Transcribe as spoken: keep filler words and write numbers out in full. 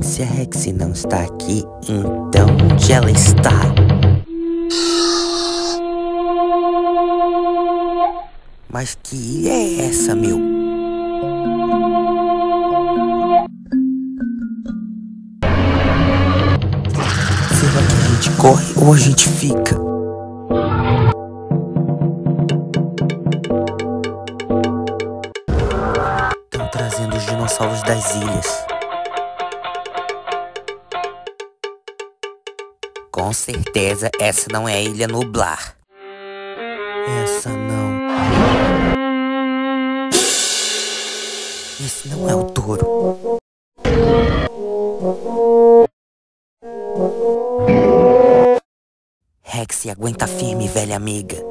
Se a Rex não está aqui, então onde ela está? Mas que ilha é essa, meu? Será que a gente corre ou a gente fica? Estão trazendo os dinossauros das ilhas. Com certeza essa não é a Ilha Nublar. Essa não. Esse não é o touro. Rex, aguenta firme, velha amiga.